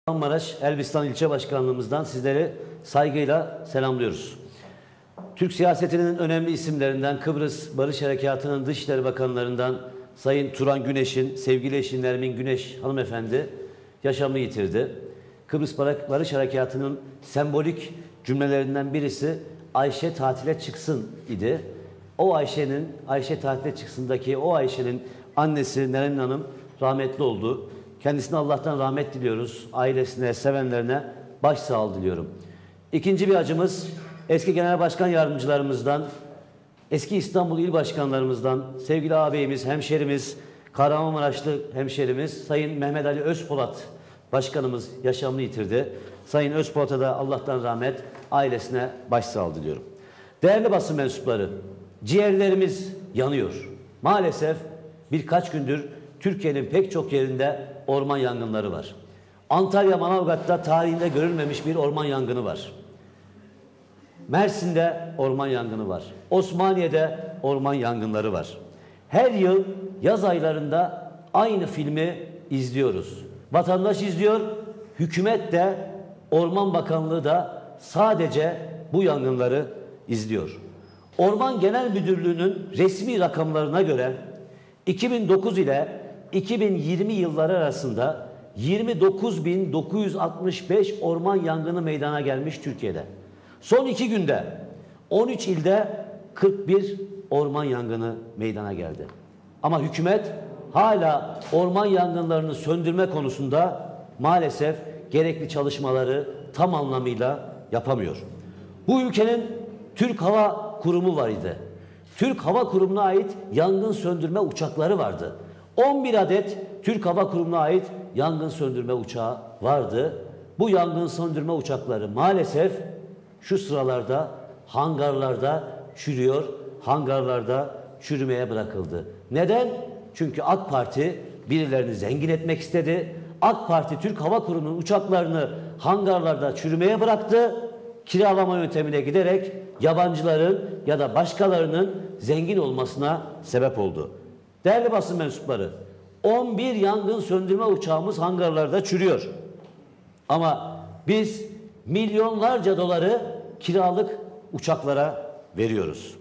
Kahramanmaraş Elbistan İlçe Başkanlığımızdan sizleri saygıyla selamlıyoruz. Türk siyasetinin önemli isimlerinden Kıbrıs Barış Harekatı'nın Dışişleri Bakanlarından Sayın Turan Güneş'in sevgili eşi Nermin Güneş hanımefendi yaşamını yitirdi. Kıbrıs Barış Harekatı'nın sembolik cümlelerinden birisi Ayşe tatile çıksın idi. Ayşe tatile çıksındaki o Ayşe'nin annesi Nermin Hanım rahmetli oldu. Kendisine Allah'tan rahmet diliyoruz. Ailesine, sevenlerine başsağlığı diliyorum. İkinci bir acımız eski genel başkan yardımcılarımızdan, eski İstanbul il başkanlarımızdan, sevgili ağabeyimiz, hemşerimiz, Kahramanmaraşlı hemşerimiz Sayın Mehmet Ali Özpolat başkanımız yaşamını yitirdi. Sayın Özpolat'a da Allah'tan rahmet, ailesine başsağlığı diliyorum. Değerli basın mensupları, ciğerlerimiz yanıyor. Maalesef birkaç gündür Türkiye'nin pek çok yerinde orman yangınları var. Antalya Manavgat'ta tarihinde görülmemiş bir orman yangını var. Mersin'de orman yangını var. Osmaniye'de orman yangınları var. Her yıl yaz aylarında aynı filmi izliyoruz. Vatandaş izliyor, hükümet de, Orman Bakanlığı da sadece bu yangınları izliyor. Orman Genel Müdürlüğü'nün resmi rakamlarına göre 2009 ile 2020 yılları arasında 29.965 orman yangını meydana gelmiş Türkiye'de. Son 2 günde 13 ilde 41 orman yangını meydana geldi. Ama hükümet hala orman yangınlarını söndürme konusunda maalesef gerekli çalışmaları tam anlamıyla yapamıyor. Bu ülkenin Türk Hava Kurumu var idi. Türk Hava Kurumu'na ait yangın söndürme uçakları vardı. 11 adet Türk Hava Kurumu'na ait yangın söndürme uçağı vardı. Bu yangın söndürme uçakları maalesef şu sıralarda hangarlarda çürüyor, hangarlarda çürümeye bırakıldı. Neden? Çünkü AK Parti birilerini zengin etmek istedi. AK Parti Türk Hava Kurumu'nun uçaklarını hangarlarda çürümeye bıraktı. Kiralama yöntemine giderek yabancıların ya da başkalarının zengin olmasına sebep oldu. Değerli basın mensupları, 11 yangın söndürme uçağımız hangarlarda çürüyor. Ama biz milyonlarca doları kiralık uçaklara veriyoruz.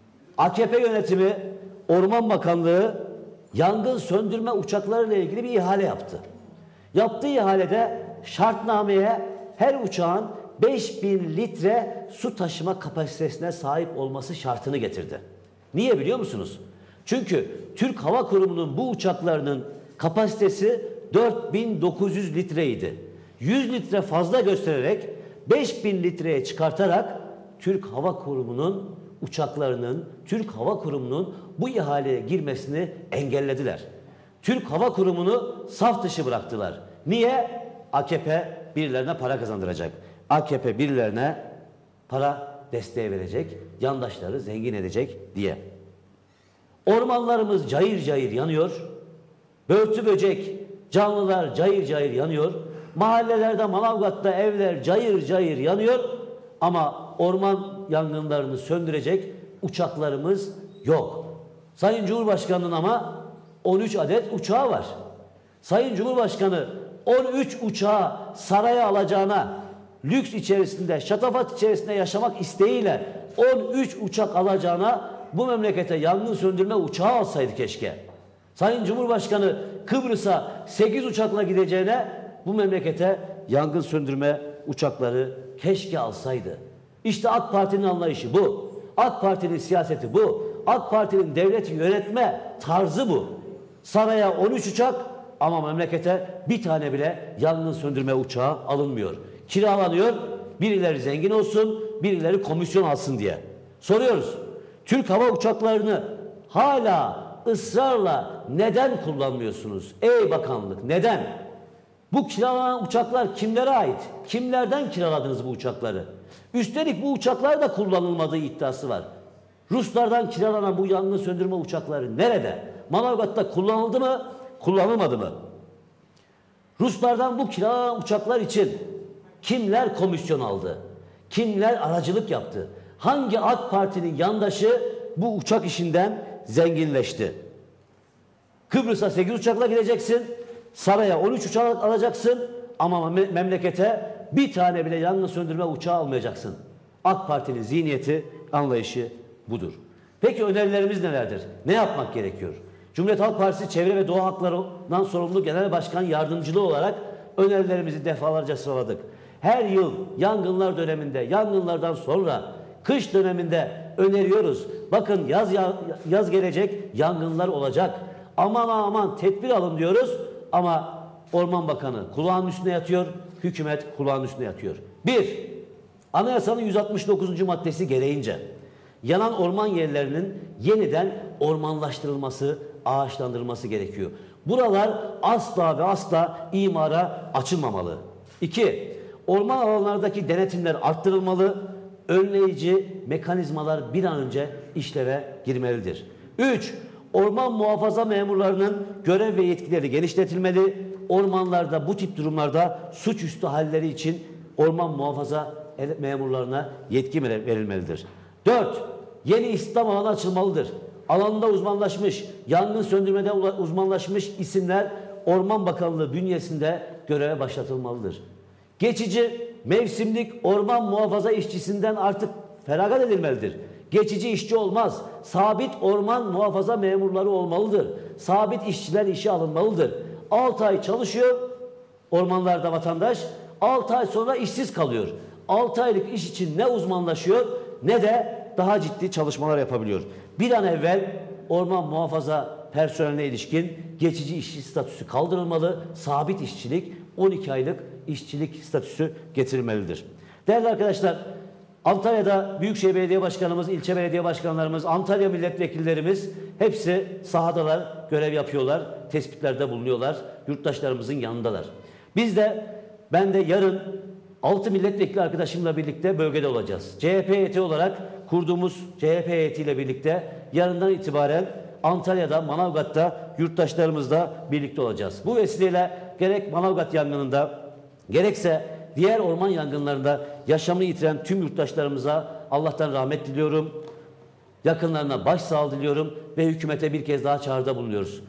AKP yönetimi, Orman Bakanlığı yangın söndürme uçaklarıyla ilgili bir ihale yaptı. Yaptığı ihalede şartnameye her uçağın 5.000 litre su taşıma kapasitesine sahip olması şartını getirdi. Niye biliyor musunuz? Çünkü Türk Hava Kurumu'nun bu uçaklarının kapasitesi 4.900 litreydi. 100 litre fazla göstererek 5.000 litreye çıkartarak Türk Hava Kurumu'nun uçaklarının, Türk Hava Kurumu'nun bu ihaleye girmesini engellediler. Türk Hava Kurumu'nu saf dışı bıraktılar. Niye? AKP birilerine para kazandıracak. AKP birilerine para desteği verecek, yandaşları zengin edecek diye. Ormanlarımız cayır cayır yanıyor. Börtü böcek, canlılar cayır cayır yanıyor. Mahallelerde, Manavgat'ta evler cayır cayır yanıyor. Ama orman yangınlarını söndürecek uçaklarımız yok. Sayın Cumhurbaşkanı'nın ama 13 adet uçağı var. Sayın Cumhurbaşkanı 13 uçağı saraya alacağına, lüks içerisinde, şatafat içerisinde yaşamak isteğiyle 13 uçak alacağına bu memlekete yangın söndürme uçağı alsaydı keşke. Sayın Cumhurbaşkanı Kıbrıs'a 8 uçakla gideceğine bu memlekete yangın söndürme uçakları keşke alsaydı. İşte AK Parti'nin anlayışı bu. AK Parti'nin siyaseti bu. AK Parti'nin devleti yönetme tarzı bu. Saraya 13 uçak ama memlekete bir tane bile yangın söndürme uçağı alınmıyor. Kiralanıyor, birileri zengin olsun, birileri komisyon alsın diye. Soruyoruz, Türk hava uçaklarını hala ısrarla neden kullanmıyorsunuz? Ey bakanlık, neden? Bu kiralanan uçaklar kimlere ait? Kimlerden kiraladınız bu uçakları? Üstelik bu uçaklar da kullanılmadığı iddiası var. Ruslardan kiralanan bu yangın söndürme uçakları nerede? Manavgat'ta kullanıldı mı? Kullanılmadı mı? Ruslardan bu kiralanan uçaklar için kimler komisyon aldı? Kimler aracılık yaptı? Hangi AK Parti'nin yandaşı bu uçak işinden zenginleşti? Kıbrıs'a 8 uçakla gideceksin, saraya 13 uçak alacaksın ama memlekete bir tane bile yangın söndürme uçağı almayacaksın. AK Parti'nin zihniyeti, anlayışı budur. Peki önerilerimiz nelerdir? Ne yapmak gerekiyor? Cumhuriyet Halk Partisi Çevre ve Doğa Hakları'ndan sorumlu Genel Başkan Yardımcılığı olarak önerilerimizi defalarca sıraladık. Her yıl yangınlar döneminde, yangınlardan sonra, kış döneminde öneriyoruz. Bakın yaz gelecek, yangınlar olacak. Aman aman tedbir alın diyoruz ama Orman Bakanı kulağının üstüne yatıyor, hükümet kulağının üstüne yatıyor. 1. Anayasanın 169. maddesi gereğince yanan orman yerlerinin yeniden ormanlaştırılması, ağaçlandırılması gerekiyor. Buralar asla ve asla imara açılmamalı. 2. Orman alanlardaki denetimler arttırılmalı, önleyici mekanizmalar bir an önce işleve girmelidir. 3. Orman muhafaza memurlarının görev ve yetkileri genişletilmeli. Ormanlarda bu tip durumlarda suçüstü halleri için orman muhafaza memurlarına yetki verilmelidir. 4. Yeni istihdam alanı açılmalıdır. Alanında uzmanlaşmış, yangın söndürmede uzmanlaşmış isimler Orman Bakanlığı bünyesinde göreve başlatılmalıdır. Geçici, mevsimlik orman muhafaza işçisinden artık feragat edilmelidir. Geçici işçi olmaz. Sabit orman muhafaza memurları olmalıdır. Sabit işçiler işe alınmalıdır. 6 ay çalışıyor ormanlarda vatandaş, 6 ay sonra işsiz kalıyor. 6 aylık iş için ne uzmanlaşıyor ne de daha ciddi çalışmalar yapabiliyor. Bir an evvel orman muhafaza personeline ilişkin geçici işçi statüsü kaldırılmalı. Sabit işçilik, 12 aylık işçilik statüsü getirilmelidir. Değerli arkadaşlar, Antalya'da Büyükşehir Belediye Başkanımız, ilçe belediye başkanlarımız, Antalya milletvekillerimiz hepsi sahadalar, görev yapıyorlar, tespitlerde bulunuyorlar, yurttaşlarımızın yanındalar. Ben de yarın 6 milletvekili arkadaşımla birlikte bölgede olacağız. CHP heyeti olarak kurduğumuz CHP heyetiyle birlikte yarından itibaren Antalya'da, Manavgat'ta yurttaşlarımızla birlikte olacağız. Bu vesileyle gerek Manavgat yangınında gerekse diğer orman yangınlarında yaşamını yitiren tüm yurttaşlarımıza Allah'tan rahmet diliyorum. Yakınlarına başsağlığı diliyorum ve hükümete bir kez daha çağrıda bulunuyoruz.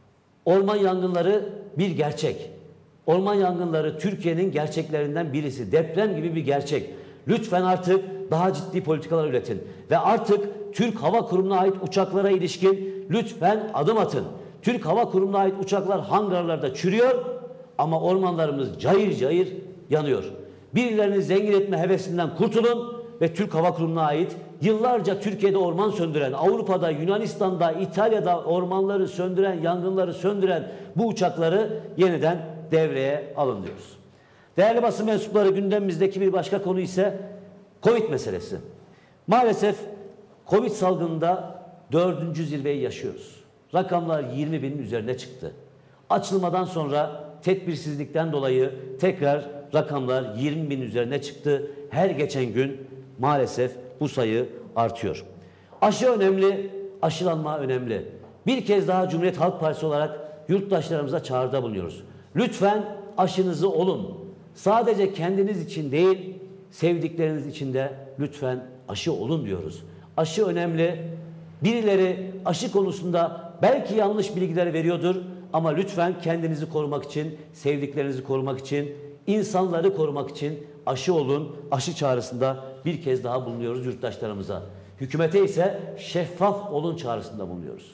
Orman yangınları bir gerçek. Orman yangınları Türkiye'nin gerçeklerinden birisi. Deprem gibi bir gerçek. Lütfen artık daha ciddi politikalar üretin. Ve artık Türk Hava Kurumu'na ait uçaklara ilişkin lütfen adım atın. Türk Hava Kurumu'na ait uçaklar hangarlarda çürüyor ama ormanlarımız cayır cayır yanıyor. Birilerini zengin etme hevesinden kurtulun ve Türk Hava Kurumu'na ait yıllarca Türkiye'de orman söndüren, Avrupa'da, Yunanistan'da, İtalya'da ormanları söndüren, yangınları söndüren bu uçakları yeniden devreye alın diyoruz. Değerli basın mensupları, gündemimizdeki bir başka konu ise Covid meselesi. Maalesef Covid salgınında 4. zirveyi yaşıyoruz. Rakamlar 20 binin üzerine çıktı. Açılmadan sonra tedbirsizlikten dolayı tekrar rakamlar 20 bin üzerine çıktı. Her geçen gün maalesef bu sayı artıyor. Aşı önemli, aşılanma önemli. Bir kez daha Cumhuriyet Halk Partisi olarak yurttaşlarımıza çağrıda bulunuyoruz. Lütfen aşınızı olun. Sadece kendiniz için değil, sevdikleriniz için de lütfen aşı olun diyoruz. Aşı önemli. Birileri aşı konusunda belki yanlış bilgiler veriyordur ama lütfen kendinizi korumak için, sevdiklerinizi korumak için, insanları korumak için aşı olun. Aşı çağrısında bir kez daha bulunuyoruz yurttaşlarımıza. Hükümete ise şeffaf olun çağrısında bulunuyoruz.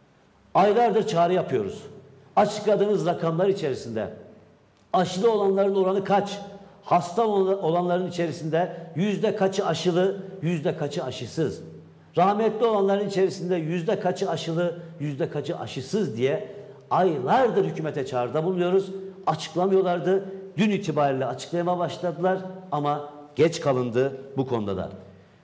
Aylardır çağrı yapıyoruz. Açıkladığınız rakamlar içerisinde aşılı olanların oranı kaç? Hasta olanların içerisinde yüzde kaçı aşılı, yüzde kaçı aşısız? Rahmetli olanların içerisinde yüzde kaçı aşılı, yüzde kaçı aşısız diye aylardır hükümete çağrıda bulunuyoruz. Açıklamıyorlardı. Dün itibariyle açıklamaya başladılar ama geç kalındı bu konuda da.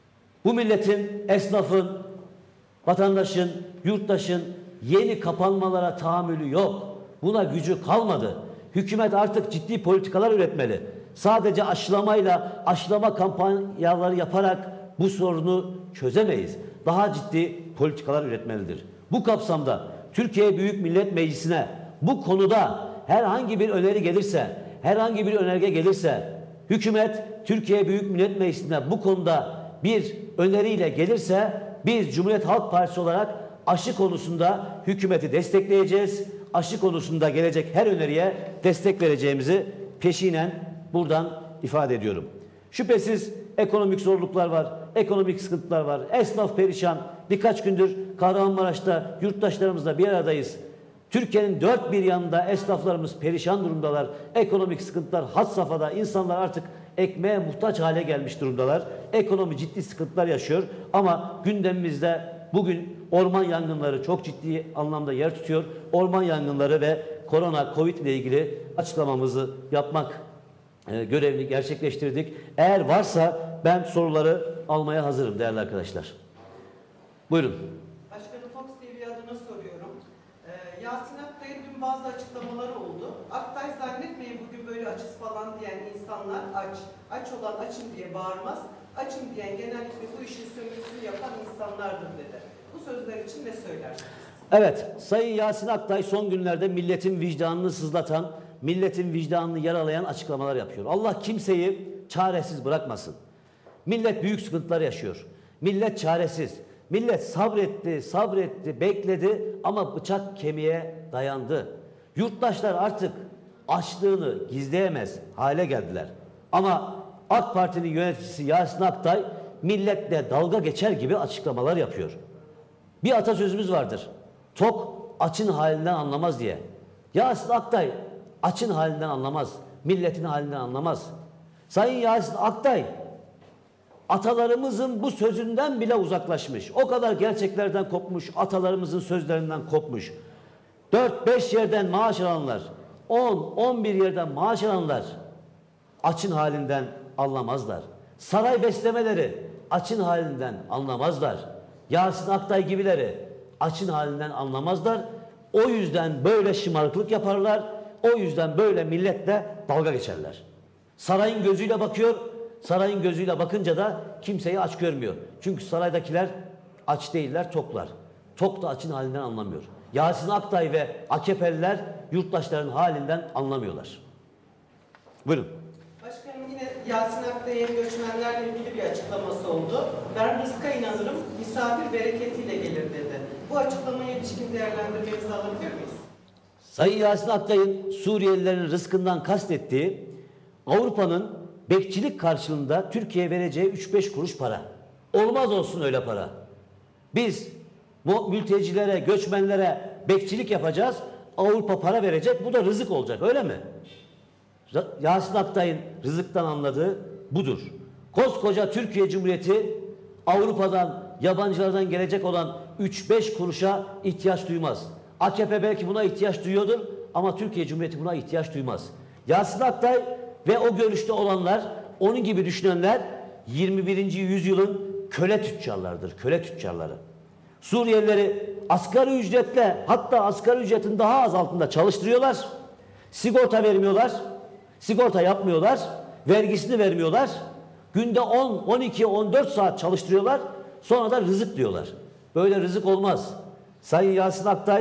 Bu milletin, esnafın, vatandaşın, yurttaşın yeni kapanmalara tahammülü yok. Buna gücü kalmadı. Hükümet artık ciddi politikalar üretmeli. Sadece aşılamayla, aşılama kampanyaları yaparak bu sorunu çözemeyiz. Daha ciddi politikalar üretmelidir. Bu kapsamda Türkiye Büyük Millet Meclisi'ne bu konuda herhangi bir öneri gelirse, herhangi bir önerge gelirse, hükümet Türkiye Büyük Millet Meclisi'ne bu konuda bir öneriyle gelirse biz Cumhuriyet Halk Partisi olarak aşı konusunda hükümeti destekleyeceğiz. Aşı konusunda gelecek her öneriye destek vereceğimizi peşinen buradan ifade ediyorum. Şüphesiz ekonomik zorluklar var, ekonomik sıkıntılar var. Esnaf perişan. Birkaç gündür Kahramanmaraş'ta yurttaşlarımızla bir aradayız. Türkiye'nin dört bir yanında esnaflarımız perişan durumdalar. Ekonomik sıkıntılar had safhada. İnsanlar artık ekmeğe muhtaç hale gelmiş durumdalar. Ekonomi ciddi sıkıntılar yaşıyor. Ama gündemimizde bugün orman yangınları çok ciddi anlamda yer tutuyor. Orman yangınları ve korona, Covid ile ilgili açıklamamızı yapmak görevini gerçekleştirdik. Eğer varsa ben soruları almaya hazırım değerli arkadaşlar. Buyurun. Başkanım, Fox TV adına soruyorum. Yasin Aktay'ın dün bazı açıklamaları oldu. Aktay zannetmeyin bugün böyle açız falan diyen insanlar aç olan açım diye bağırmaz. Açım diyen genellikle bu işin sömürüsünü yapan insanlardır dedi. Bu sözler için ne söylersiniz? Evet, Sayın Yasin Aktay son günlerde milletin vicdanını sızlatan, milletin vicdanını yaralayan açıklamalar yapıyor. Allah kimseyi çaresiz bırakmasın. Millet büyük sıkıntılar yaşıyor. Millet çaresiz. Millet sabretti, bekledi ama bıçak kemiğe dayandı. Yurttaşlar artık açlığını gizleyemez hale geldiler. Ama AK Parti'nin yöneticisi Yasin Aktay milletle dalga geçer gibi açıklamalar yapıyor. Bir atasözümüz vardır. Tok açın halinden anlamaz diye. Yasin Aktay açın halinden anlamaz. Milletin halinden anlamaz. Sayın Yasin Aktay atalarımızın bu sözünden bile uzaklaşmış. O kadar gerçeklerden kopmuş, atalarımızın sözlerinden kopmuş. 4-5 yerden maaş alanlar, 10-11 yerden maaş alanlar açın halinden anlamazlar. Saray beslemeleri açın halinden anlamazlar. Yasin Aktay gibileri açın halinden anlamazlar. O yüzden böyle şımarıklık yaparlar. O yüzden böyle milletle dalga geçerler. Sarayın gözüyle bakıyor. Sarayın gözüyle bakınca da kimseyi aç görmüyor. Çünkü saraydakiler aç değiller, toklar. Tok da açın halinden anlamıyor. Yasin Aktay ve AKP'liler yurttaşların halinden anlamıyorlar. Buyurun. Başkanım, yine Yasin Aktay'ın göçmenlerle ilgili bir açıklaması oldu. Ben rızka inanırım, misafir bereketiyle gelir dedi. Bu açıklamaya ilişkin değerlendirmenizi alabilir miyiz? Sayın Yasin Aktay'ın Suriyelilerin rızkından kastettiği Avrupa'nın bekçilik karşılığında Türkiye'ye vereceği 3-5 kuruş para. Olmaz olsun öyle para. Biz mültecilere, göçmenlere bekçilik yapacağız. Avrupa para verecek. Bu da rızık olacak. Öyle mi? Yasin Aktay'ın rızıktan anladığı budur. Koskoca Türkiye Cumhuriyeti Avrupa'dan, yabancılardan gelecek olan 3-5 kuruşa ihtiyaç duymaz. AKP belki buna ihtiyaç duyuyordur ama Türkiye Cumhuriyeti buna ihtiyaç duymaz. Yasin Aktay ve o görüşte olanlar, onun gibi düşünenler 21. yüzyılın köle tüccarlarıdır, köle tüccarları. Suriyelileri asgari ücretle, hatta asgari ücretin daha az altında çalıştırıyorlar. Sigorta vermiyorlar, sigorta yapmıyorlar, vergisini vermiyorlar. Günde 10, 12, 14 saat çalıştırıyorlar, sonra da rızık diyorlar. Böyle rızık olmaz. Sayın Yasin Aktay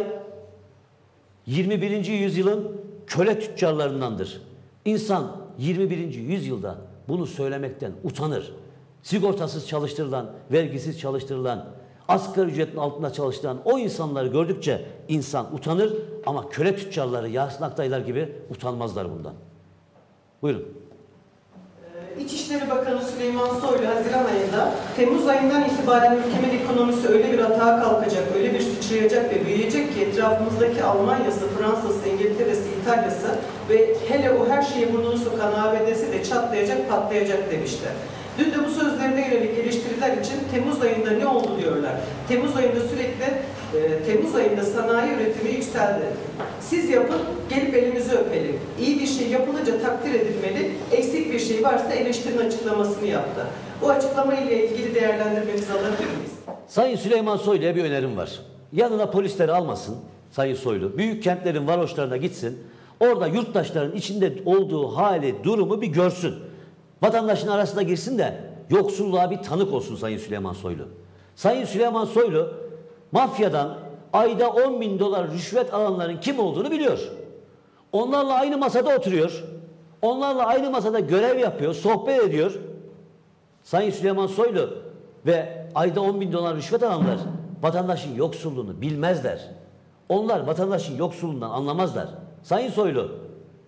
21. yüzyılın köle tüccarlarındandır. İnsan 21. yüzyılda bunu söylemekten utanır. Sigortasız çalıştırılan, vergisiz çalıştırılan, asgari ücretin altında çalıştıran o insanları gördükçe insan utanır ama köle tüccarları, Yasin Aktaylar gibi utanmazlar bundan. Buyurun. İçişleri Bakanı Süleyman Soylu Haziran ayında Temmuz ayından itibaren ülkemin ekonomisi öyle bir atağa kalkacak, öyle bir sıçrayacak ve büyüyecek ki etrafımızdaki Almanya'sı, Fransa'sı, İngiltere'si, İtalya'sı ve hele o her şeye burnunu sokan ABD'si de çatlayacak, patlayacak demişti. Dün de bu sözlerine yönelik eleştiriler için Temmuz ayında ne oldu diyorlar. Temmuz ayında Temmuz ayında sanayi üretimi yükseldi. Siz yapın, gelip elinizi öpelim. İyi bir şey yapılınca takdir edilmeli, eksik bir şey varsa eleştirin açıklamasını yaptı. Bu açıklama ile ilgili değerlendirmenizi alabilir miyiz? Sayın Süleyman Soylu'ya bir önerim var. Yanına polisleri almasın Sayın Soylu. Büyük kentlerin varoşlarına gitsin. Orada yurttaşların içinde olduğu hali, durumu bir görsün. Vatandaşın arasına girsin de yoksulluğa bir tanık olsun Sayın Süleyman Soylu. Sayın Süleyman Soylu mafyadan ayda 10.000 dolar rüşvet alanların kim olduğunu biliyor. Onlarla aynı masada oturuyor. Onlarla aynı masada görev yapıyor, sohbet ediyor. Sayın Süleyman Soylu ve ayda 10.000 dolar rüşvet alanlar vatandaşın yoksulluğunu bilmezler. Onlar vatandaşın yoksulluğundan anlamazlar. Sayın Soylu,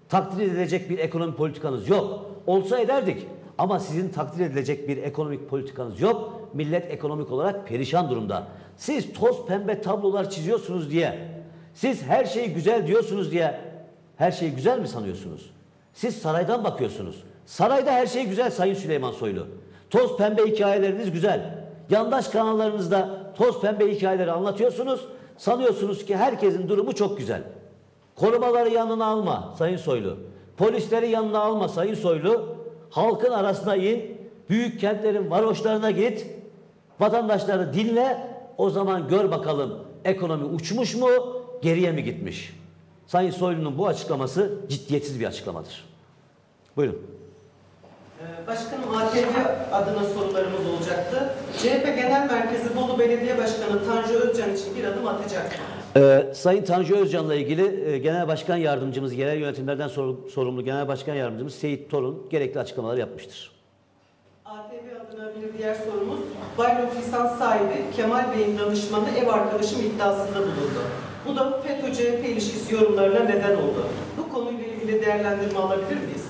takdir edilecek bir ekonomi politikanız yok. Olsa ederdik. Ama sizin takdir edilecek bir ekonomik politikanız yok. Millet ekonomik olarak perişan durumda. Siz toz pembe tablolar çiziyorsunuz diye, siz her şey güzel diyorsunuz diye, her şey güzel mi sanıyorsunuz? Siz saraydan bakıyorsunuz. Sarayda her şey güzel Sayın Süleyman Soylu. Toz pembe hikayeleriniz güzel. Yandaş kanallarınızda toz pembe hikayeleri anlatıyorsunuz. Sanıyorsunuz ki herkesin durumu çok güzel. Korumaları yanına alma Sayın Soylu. Polisleri yanına alma Sayın Soylu. Halkın arasına in. Büyük kentlerin varoşlarına git. Vatandaşları dinle. O zaman gör bakalım ekonomi uçmuş mu, geriye mi gitmiş? Sayın Soylu'nun bu açıklaması ciddiyetsiz bir açıklamadır. Buyurun. Başkanım, ATV adına sorularımız olacaktı. CHP Genel Merkezi Bolu Belediye Başkanı Tanju Özcan için bir adım atacak mı? Sayın Tanju Özcan'la ilgili Genel Başkan Yardımcımız, yerel yönetimlerden sorumlu Genel Başkan Yardımcımız Seyit Torun gerekli açıklamalar yapmıştır. ATV adına bir diğer sorumuz, Baylok lisans sahibi Kemal Bey'in danışmanı ev arkadaşım iddiasında bulundu. Bu da FETÖ-CHP ilişkisi yorumlarına neden oldu. Bu konuyla ilgili değerlendirme alabilir miyiz?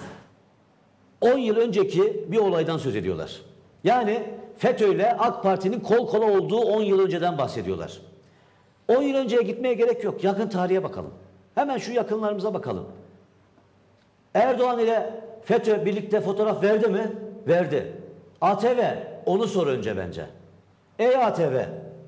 10 yıl önceki bir olaydan söz ediyorlar. Yani FETÖ ile AK Parti'nin kol kola olduğu 10 yıl önceden bahsediyorlar. 10 yıl önceye gitmeye gerek yok. Yakın tarihe bakalım. Hemen şu yakınlarımıza bakalım. Erdoğan ile FETÖ birlikte fotoğraf verdi mi? Verdi. ATV onu sor önce bence. Ey ATV,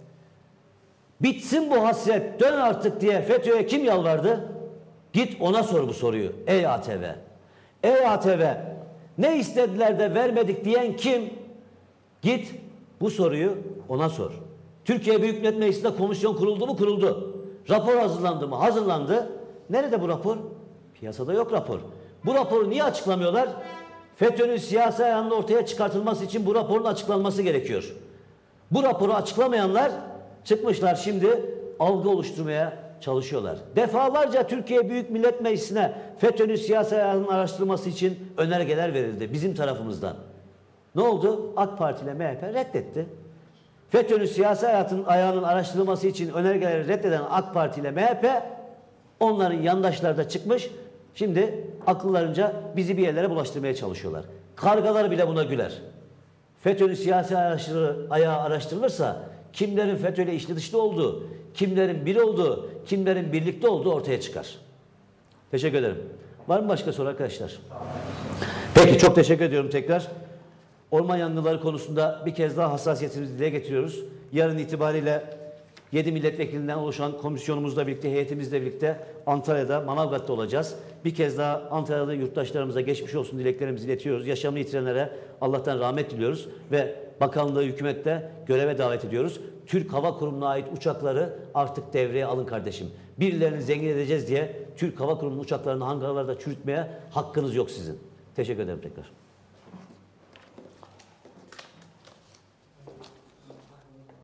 bitsin bu hasret, dön artık diye FETÖ'ye kim yalvardı? Git ona sor bu soruyu. Ey ATV. Ey ATV, ne istediler de vermedik diyen kim? Git bu soruyu ona sor. Türkiye Büyük Millet Meclisi'nde komisyon kuruldu mu? Kuruldu. Rapor hazırlandı mı? Hazırlandı. Nerede bu rapor? Piyasada yok rapor. Bu raporu niye açıklamıyorlar? FETÖ'nün siyasi ayağının ortaya çıkartılması için bu raporun açıklanması gerekiyor. Bu raporu açıklamayanlar çıkmışlar şimdi algı oluşturmaya çalışıyorlar. Defalarca Türkiye Büyük Millet Meclisi'ne FETÖ'nün siyasi ayağının araştırılması için önergeler verildi bizim tarafımızdan. Ne oldu? AK Parti ile MHP reddetti. FETÖ'nün siyasi ayağının araştırılması için önergeleri reddeden AK Parti ile MHP, onların yandaşları da çıkmış, şimdi akıllarınca bizi bir yerlere bulaştırmaya çalışıyorlar. Kargalar bile buna güler. FETÖ'nün siyasi ayağı araştırılırsa kimlerin FETÖ ile içli dışlı olduğu, kimlerin bir olduğu, kimlerin birlikte olduğu ortaya çıkar. Teşekkür ederim. Var mı başka soru arkadaşlar? Peki, çok teşekkür ediyorum tekrar. Orman yangınları konusunda bir kez daha hassasiyetimizi dile getiriyoruz. Yarın itibariyle 7 milletvekilinden oluşan komisyonumuzla birlikte, heyetimizle birlikte Antalya'da, Manavgat'ta olacağız. Bir kez daha Antalya'da yurttaşlarımıza geçmiş olsun dileklerimizi iletiyoruz. Yaşamını yitirenlere Allah'tan rahmet diliyoruz ve bakanlığı, hükümette göreve davet ediyoruz. Türk Hava Kurumu'na ait uçakları artık devreye alın kardeşim. Birilerini zengin edeceğiz diye Türk Hava Kurumu'nun uçaklarını hangarlarda çürütmeye hakkınız yok sizin. Teşekkür ederim tekrar.